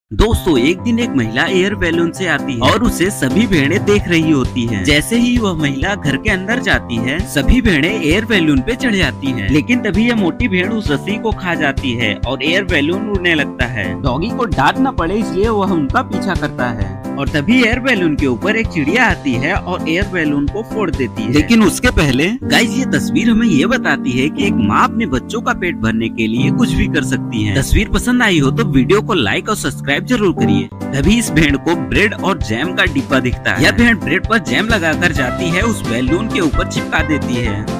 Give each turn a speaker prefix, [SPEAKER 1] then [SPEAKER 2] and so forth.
[SPEAKER 1] दोस्तों एक दिन एक महिला एयर बैलून से आती है और उसे सभी भेड़ें देख रही होती हैं। जैसे ही वह महिला घर के अंदर जाती है सभी भेड़ें एयर बैलून पे चढ़ जाती हैं। लेकिन तभी यह मोटी भेड़ उस रस्सी को खा जाती है और एयर बैलून उड़ने लगता है। डॉगी को डांट न पड़े इसलिए वह उनका पीछा करता है और तभी एयर बैलून के ऊपर एक चिड़िया आती है और एयर बैलून को फोड़ देती है। लेकिन उसके पहले गाइस ये तस्वीर हमें ये बताती है कि एक माँ अपने बच्चों का पेट भरने के लिए कुछ भी कर सकती है। तस्वीर पसंद आई हो तो वीडियो को लाइक और सब्सक्राइब जरूर करिए। तभी इस भेड़ को ब्रेड और जैम का डिब्बा दिखता है। यह भेड़ ब्रेड पर जैम लगाकर जाती है उस बैलून के ऊपर चिपका देती है।